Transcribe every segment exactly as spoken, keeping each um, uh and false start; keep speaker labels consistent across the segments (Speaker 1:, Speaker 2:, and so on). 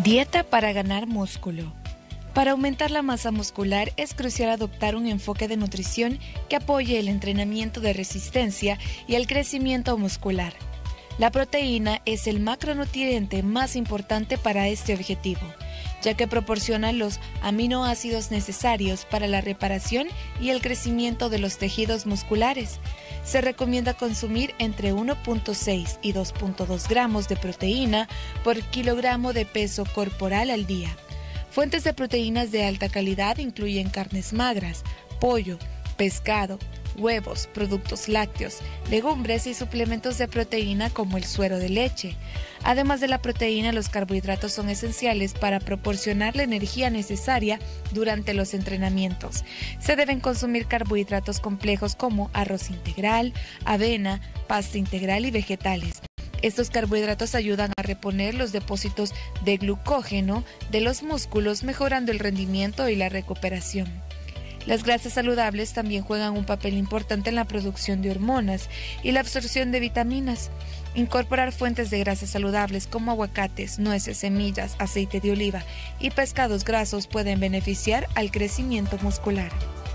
Speaker 1: Dieta para ganar músculo. Para aumentar la masa muscular es crucial adoptar un enfoque de nutrición que apoye el entrenamiento de resistencia y el crecimiento muscular. La proteína es el macronutriente más importante para este objetivo, ya que proporciona los aminoácidos necesarios para la reparación y el crecimiento de los tejidos musculares. Se recomienda consumir entre uno punto seis y dos punto dos gramos de proteína por kilogramo de peso corporal al día. Fuentes de proteínas de alta calidad incluyen carnes magras, pollo, pescado, huevos, productos lácteos, legumbres y suplementos de proteína como el suero de leche. Además de la proteína, los carbohidratos son esenciales para proporcionar la energía necesaria durante los entrenamientos. Se deben consumir carbohidratos complejos como arroz integral, avena, pasta integral y vegetales. Estos carbohidratos ayudan a reponer los depósitos de glucógeno de los músculos, mejorando el rendimiento y la recuperación. Las grasas saludables también juegan un papel importante en la producción de hormonas y la absorción de vitaminas. Incorporar fuentes de grasas saludables como aguacates, nueces, semillas, aceite de oliva y pescados grasos pueden beneficiar al crecimiento muscular.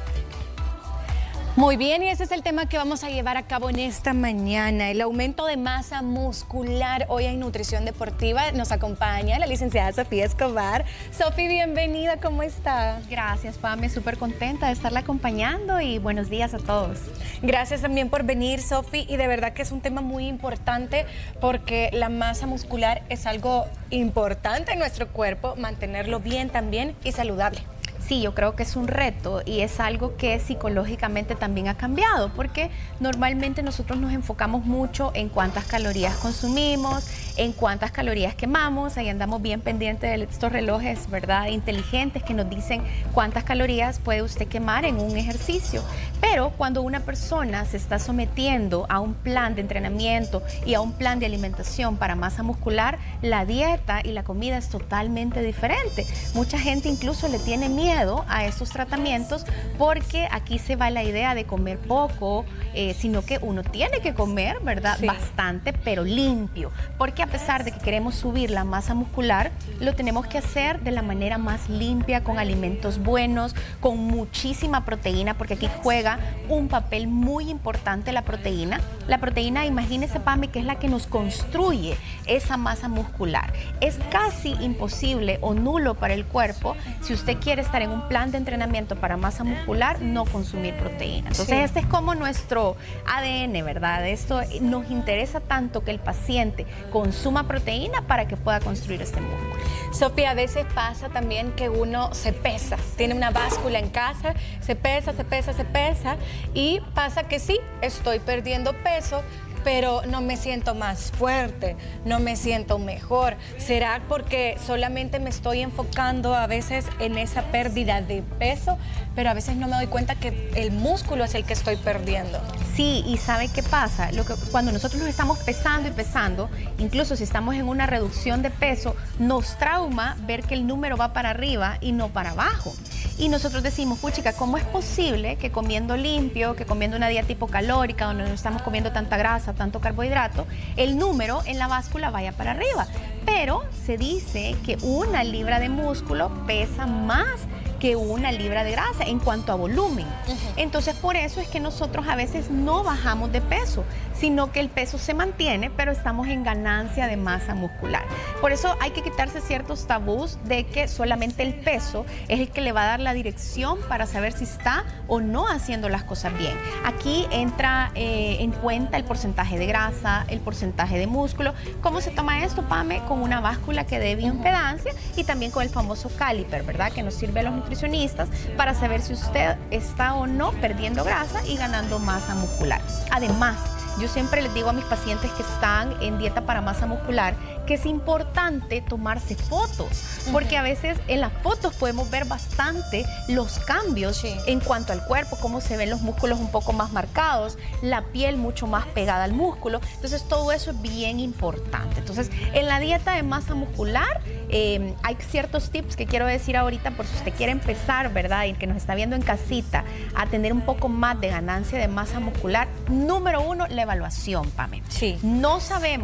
Speaker 2: Muy bien, y ese es el tema que vamos a llevar a cabo en esta mañana, el aumento de masa muscular. Hoy en Nutrición Deportiva nos acompaña la licenciada Sofía Escobar. Sofi, bienvenida, ¿cómo está?
Speaker 3: Gracias, Pame, súper contenta de estarla acompañando y buenos días a todos.
Speaker 2: Gracias también por venir, Sofi, y de verdad que es un tema muy importante porque la masa muscular es algo importante en nuestro cuerpo, mantenerlo bien también y saludable.
Speaker 3: Sí, yo creo que es un reto y es algo que psicológicamente también ha cambiado, porque normalmente nosotros nos enfocamos mucho en cuántas calorías consumimos, en cuántas calorías quemamos. Ahí andamos bien pendientes de estos relojes, ¿verdad?, inteligentes que nos dicen cuántas calorías puede usted quemar en un ejercicio. Pero cuando una persona se está sometiendo a un plan de entrenamiento y a un plan de alimentación para masa muscular, la dieta y la comida es totalmente diferente. Mucha gente incluso le tiene miedo a estos tratamientos porque aquí se va la idea de comer poco, eh, sino que uno tiene que comer, ¿verdad?, sí, bastante, pero limpio. Porque a pesar de que queremos subir la masa muscular, lo tenemos que hacer de la manera más limpia, con alimentos buenos, con muchísima proteína, porque aquí juega un papel muy importante la proteína. La proteína, imagínese, Pame, que es la que nos construye esa masa muscular. Es casi imposible o nulo para el cuerpo, si usted quiere estar en un plan de entrenamiento para masa muscular, no consumir proteína. Entonces, sí, este es como nuestro A D N, ¿verdad? Esto nos interesa tanto que el paciente consuma proteína para que pueda construir este músculo.
Speaker 2: Sofía, a veces pasa también que uno se pesa, tiene una báscula en casa, se pesa, se pesa, se pesa y pasa que sí, estoy perdiendo peso, pero no me siento más fuerte, no me siento mejor. ¿Será porque solamente me estoy enfocando a veces en esa pérdida de peso, pero a veces no me doy cuenta que el músculo es el que estoy perdiendo?
Speaker 3: Sí, y ¿sabe qué pasa? Lo que, cuando nosotros nos estamos pesando y pesando, incluso si estamos en una reducción de peso, nos trauma ver que el número va para arriba y no para abajo. Y nosotros decimos, puchica, ¿cómo es posible que comiendo limpio, que comiendo una dieta hipocalórica, donde no estamos comiendo tanta grasa, tanto carbohidrato, el número en la báscula vaya para arriba? Pero se dice que una libra de músculo pesa más que una libra de grasa en cuanto a volumen. Uh-huh. Entonces, por eso es que nosotros a veces no bajamos de peso, sino que el peso se mantiene, pero estamos en ganancia de masa muscular. Por eso hay que quitarse ciertos tabús de que solamente el peso es el que le va a dar la dirección para saber si está o no haciendo las cosas bien. Aquí entra eh, en cuenta el porcentaje de grasa, el porcentaje de músculo. ¿Cómo se toma esto, Pame? Con una báscula que dé bioimpedancia y también con el famoso caliper, ¿verdad?, que nos sirve a los nutricionistas para saber si usted está o no perdiendo grasa y ganando masa muscular. Además, yo siempre les digo a mis pacientes que están en dieta para masa muscular que es importante tomarse fotos, porque a veces en las fotos podemos ver bastante los cambios, sí, en cuanto al cuerpo, cómo se ven los músculos un poco más marcados, la piel mucho más pegada al músculo. Entonces, todo eso es bien importante. Entonces, en la dieta de masa muscular eh, hay ciertos tips que quiero decir ahorita por si usted quiere empezar, ¿verdad?, y que nos está viendo en casita, a tener un poco más de ganancia de masa muscular. Número uno, la evaluación, Pame.
Speaker 2: Sí.
Speaker 3: No sabemos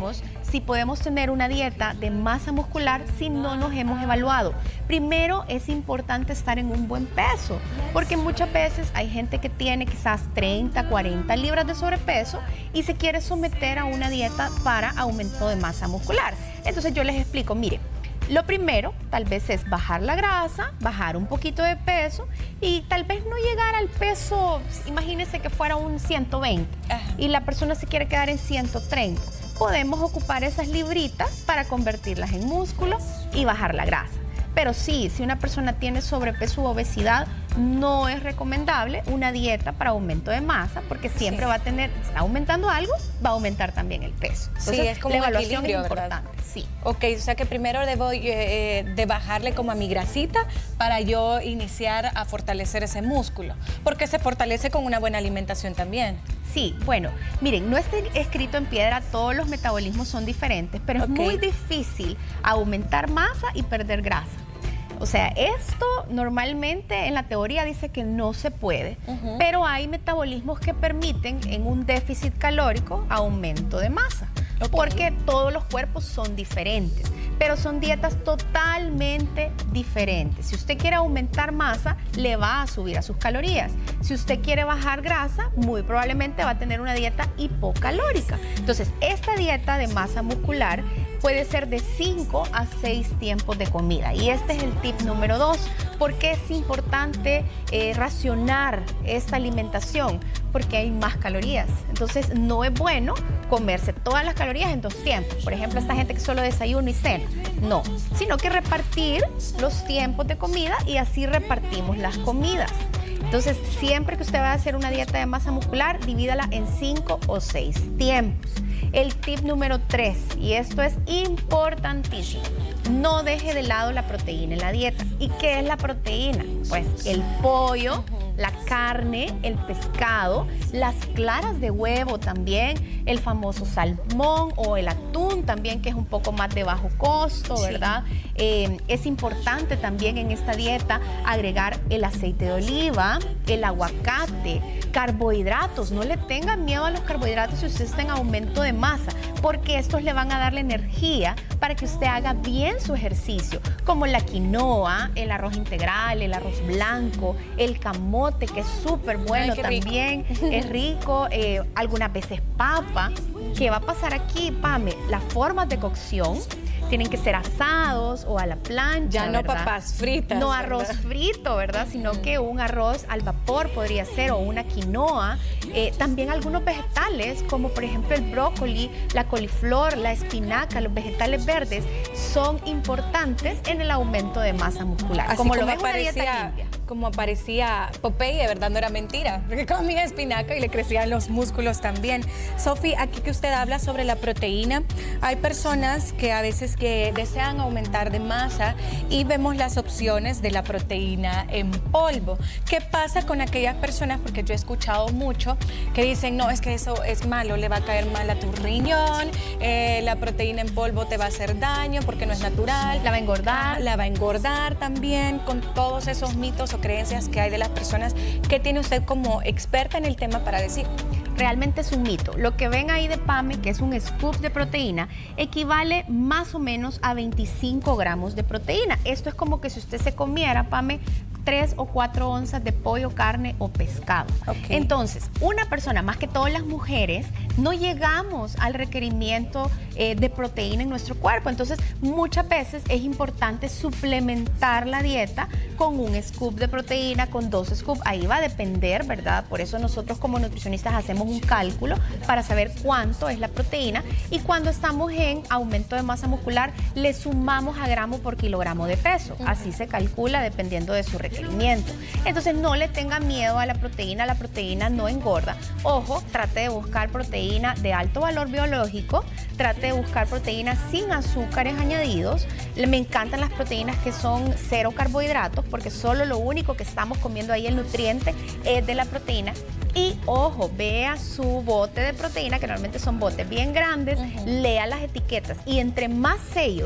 Speaker 3: si podemos tener una dieta de masa muscular si no nos hemos evaluado. Primero, es importante estar en un buen peso, porque muchas veces hay gente que tiene quizás treinta, cuarenta libras de sobrepeso y se quiere someter a una dieta para aumento de masa muscular. Entonces yo les explico, mire, lo primero tal vez es bajar la grasa, bajar un poquito de peso y tal vez no llegar al peso, imagínense que fuera un ciento veinte y la persona se quiere quedar en ciento treinta. Podemos ocupar esas libritas para convertirlas en músculo y bajar la grasa. Pero sí, si una persona tiene sobrepeso u obesidad, no es recomendable una dieta para aumento de masa, porque siempre sí. va a tener, está aumentando algo, va a aumentar también el peso. Entonces,
Speaker 2: sí, es como
Speaker 3: la evaluación
Speaker 2: es
Speaker 3: importante.
Speaker 2: ¿verdad?
Speaker 3: Sí.
Speaker 2: Ok, o sea que primero debo eh, de bajarle como a mi grasita para yo iniciar a fortalecer ese músculo, porque se fortalece con una buena alimentación también.
Speaker 3: Sí, bueno, miren, no está escrito en piedra, todos los metabolismos son diferentes, pero okay. es muy difícil aumentar masa y perder grasa. O sea, esto normalmente en la teoría dice que no se puede, uh-huh. pero hay metabolismos que permiten en un déficit calórico aumento de masa, okay. porque todos los cuerpos son diferentes, pero son dietas totalmente diferentes. Si usted quiere aumentar masa, le va a subir a sus calorías. Si usted quiere bajar grasa, muy probablemente va a tener una dieta hipocalórica. Entonces, esta dieta de masa muscular puede ser de cinco a seis tiempos de comida. Y este es el tip número dos. ¿Por qué es importante eh, racionar esta alimentación? Porque hay más calorías. Entonces, no es bueno comerse todas las calorías en dos tiempos. Por ejemplo, esta gente que solo desayuna y cena. No, sino que repartir los tiempos de comida y así repartimos las comidas. Entonces, siempre que usted va a hacer una dieta de masa muscular, divídala en cinco o seis tiempos. El tip número tres, y esto es importantísimo, no deje de lado la proteína en la dieta. ¿Y qué es la proteína? Pues el pollo, la carne, el pescado, las claras de huevo también, el famoso salmón o el atún también, que es un poco más de bajo costo, ¿verdad? Sí. Eh, es importante también en esta dieta agregar el aceite de oliva, el aguacate, carbohidratos. No le tengan miedo a los carbohidratos si usted está en aumento de masa, porque estos le van a dar la energía para que usted haga bien su ejercicio, como la quinoa, el arroz integral, el arroz blanco, el camote, que es súper bueno. Ay, también, rico. Es rico, eh, algunas veces papa. ¿Qué va a pasar aquí, Pame? Las formas de cocción tienen que ser asados o a la plancha,
Speaker 2: ya no
Speaker 3: ¿verdad?
Speaker 2: papas fritas.
Speaker 3: No arroz ¿verdad? frito, ¿verdad? Sino que un arroz al vapor podría ser, o una quinoa. Eh, también algunos vegetales, como por ejemplo el brócoli, la coliflor, la espinaca, los vegetales verdes, son importantes en el aumento de masa muscular.
Speaker 2: Así
Speaker 3: como,
Speaker 2: como
Speaker 3: lo ves,
Speaker 2: parecía,
Speaker 3: una dieta limpia.
Speaker 2: Como parecía Popeye, ¿verdad? No era mentira, porque comía espinaca y le crecían los músculos también. Sofi, aquí que usted habla sobre la proteína, hay personas que a veces que desean aumentar de masa y vemos las opciones de la proteína en polvo. ¿Qué pasa con aquellas personas? Porque yo he escuchado mucho que dicen, no, es que eso es malo, le va a caer mal a tu riñón, eh, la proteína en polvo te va a hacer daño porque no es natural.
Speaker 3: La va a engordar.
Speaker 2: La va a engordar también, con todos esos mitos o creencias que hay de las personas. ¿Qué tiene usted como experta en el tema para decir?
Speaker 3: Realmente es un mito. Lo que ven ahí de Pame, que es un scoop de proteína, equivale más o menos a veinticinco gramos de proteína. Esto es como que si usted se comiera, Pame, tres o cuatro onzas de pollo, carne o pescado. Okay. Entonces, una persona, más que todas las mujeres, no llegamos al requerimiento eh, de proteína en nuestro cuerpo. Entonces, muchas veces es importante suplementar la dieta con un scoop de proteína, con dos scoops. Ahí va a depender, ¿verdad? Por eso nosotros como nutricionistas hacemos un cálculo para saber cuánto es la proteína, y cuando estamos en aumento de masa muscular, le sumamos a gramo por kilogramo de peso. Uh-huh. Así se calcula dependiendo de su requerimiento. Entonces, no le tenga miedo a la proteína, la proteína no engorda. Ojo, trate de buscar proteína de alto valor biológico, trate de buscar proteínas sin azúcares añadidos. Me encantan las proteínas que son cero carbohidratos, porque solo lo único que estamos comiendo ahí, el nutriente, es de la proteína. Y ojo, vea su bote de proteína, que normalmente son botes bien grandes, uh-huh. lea las etiquetas, y entre más sellos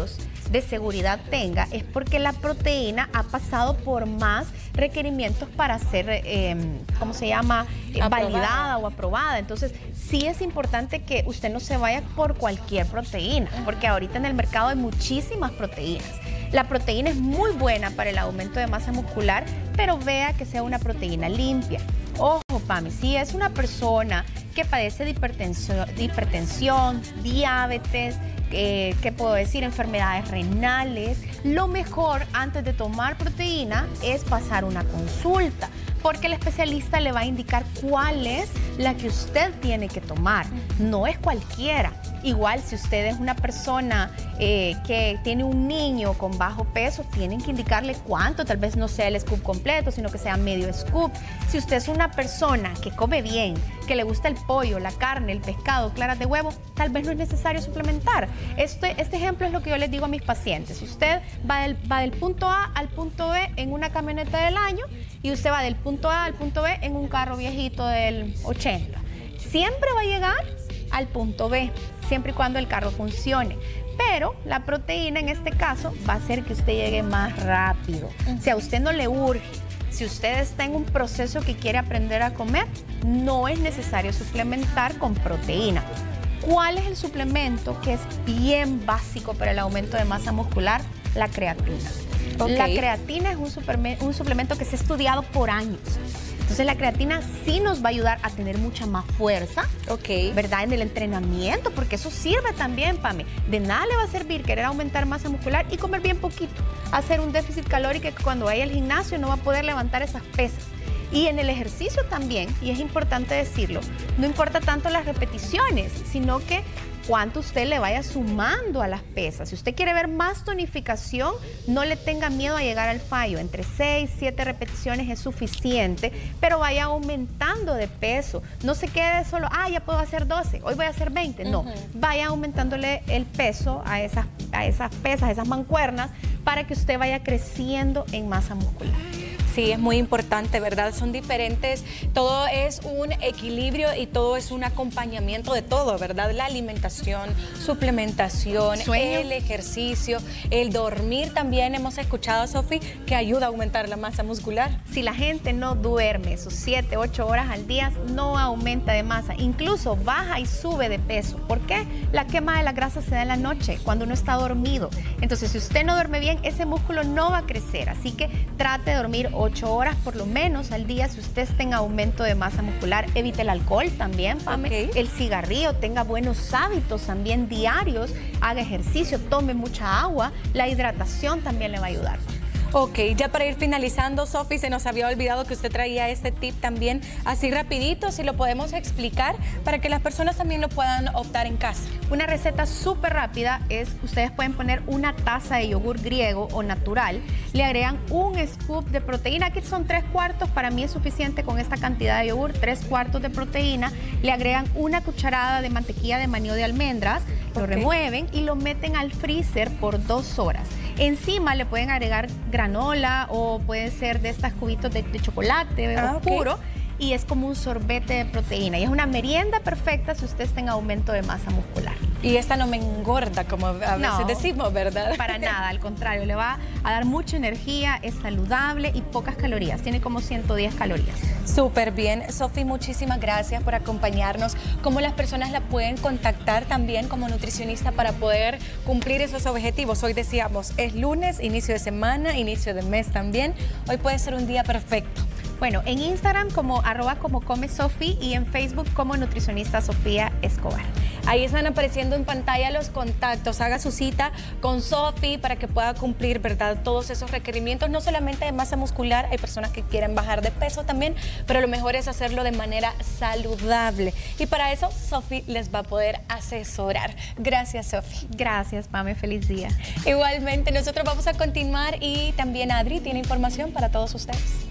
Speaker 3: de seguridad tenga, es porque la proteína ha pasado por más requerimientos para ser, eh, ¿cómo se llama? Eh, validada o aprobada. Entonces, sí es importante que usted no se vaya por cualquier proteína, porque ahorita en el mercado hay muchísimas proteínas. La proteína es muy buena para el aumento de masa muscular, pero vea que sea una proteína limpia. Ojo, Pami, si es una persona que padece de hipertensión, de hipertensión diabetes, eh, ¿qué puedo decir? Enfermedades renales, lo mejor antes de tomar proteína es pasar una consulta, porque el especialista le va a indicar cuál es la que usted tiene que tomar. No es cualquiera. Igual, si usted es una persona eh, que tiene un niño con bajo peso, tienen que indicarle cuánto, tal vez no sea el scoop completo, sino que sea medio scoop. Si usted es una persona que come bien, que le gusta el pollo, la carne, el pescado, claras de huevo, tal vez no es necesario suplementar. Este, este ejemplo es lo que yo les digo a mis pacientes. Usted va del, va del punto A al punto B en una camioneta del año y usted va del punto A al punto B en un carro viejito del ochenta. Siempre va a llegar al punto B, siempre y cuando el carro funcione. Pero la proteína en este caso va a hacer que usted llegue más rápido. Si a usted no le urge, si usted está en un proceso que quiere aprender a comer, no es necesario suplementar con proteína. ¿Cuál es el suplemento que es bien básico para el aumento de masa muscular? La creatina. Okay. La creatina es un, un suplemento que se ha estudiado por años. Entonces la creatina sí nos va a ayudar a tener mucha más fuerza, okay, ¿verdad? En el entrenamiento, porque eso sirve también, Pame. De nada le va a servir querer aumentar masa muscular y comer bien poquito. Hacer un déficit calórico que cuando vaya al gimnasio no va a poder levantar esas pesas. Y en el ejercicio también, y es importante decirlo, no importa tanto las repeticiones, sino que cuánto usted le vaya sumando a las pesas. Si usted quiere ver más tonificación, no le tenga miedo a llegar al fallo. Entre seis, siete repeticiones es suficiente, pero vaya aumentando de peso. No se quede solo, ah, ya puedo hacer doce, hoy voy a hacer veinte. No, uh-huh. Vaya aumentándole el peso a esas, a esas pesas, a esas mancuernas, para que usted vaya creciendo en masa muscular.
Speaker 2: Sí, es muy importante, ¿verdad? Son diferentes, todo es un equilibrio y todo es un acompañamiento de todo, ¿verdad? La alimentación, suplementación, Sueño. el ejercicio, el dormir también. Hemos escuchado, Sofi, que ayuda a aumentar la masa muscular.
Speaker 3: Si la gente no duerme sus siete, ocho horas al día, no aumenta de masa, incluso baja y sube de peso. ¿Por qué? La quema de la grasa se da en la noche, cuando uno está dormido. Entonces, si usted no duerme bien, ese músculo no va a crecer, así que trate de dormir ocho horas por lo menos al día si usted está en aumento de masa muscular. Evite el alcohol también, Pame. Okay. El cigarrillo, tenga buenos hábitos también diarios, haga ejercicio, tome mucha agua. La hidratación también le va a ayudar.
Speaker 2: Ok, ya para ir finalizando, Sofi, se nos había olvidado que usted traía este tip también, así rapidito, si lo podemos explicar para que las personas también lo puedan optar en casa.
Speaker 3: Una receta súper rápida es, ustedes pueden poner una taza de yogur griego o natural, le agregan un scoop de proteína, aquí son tres cuartos, para mí es suficiente con esta cantidad de yogur, tres cuartos de proteína, le agregan una cucharada de mantequilla de maní o de almendras, lo okay. remueven y lo meten al freezer por dos horas. Encima le pueden agregar granola o puede ser de estas cubitos de, de chocolate ah, oscuro okay. y es como un sorbete de proteína y es una merienda perfecta si usted está en aumento de masa muscular.
Speaker 2: Y esta no me engorda como a veces
Speaker 3: no,
Speaker 2: decimos, ¿verdad?
Speaker 3: Para nada, al contrario, le va a dar mucha energía, es saludable y pocas calorías, tiene como ciento diez calorías.
Speaker 2: Súper bien, Sofi, muchísimas gracias por acompañarnos. ¿Cómo las personas la pueden contactar también como nutricionista para poder cumplir esos objetivos? Hoy decíamos, es lunes, inicio de semana, inicio de mes también, hoy puede ser un día perfecto.
Speaker 3: Bueno, en Instagram como arroba como come Sofi y en Facebook como nutricionista Sofía Escobar.
Speaker 2: Ahí están apareciendo en pantalla los contactos. Haga su cita con Sofi para que pueda cumplir, ¿verdad?, todos esos requerimientos, no solamente de masa muscular, hay personas que quieren bajar de peso también, pero lo mejor es hacerlo de manera saludable. Y para eso Sofi les va a poder asesorar. Gracias, Sofi.
Speaker 3: Gracias, Pame, feliz día.
Speaker 2: Igualmente, nosotros vamos a continuar y también Adri tiene información para todos ustedes.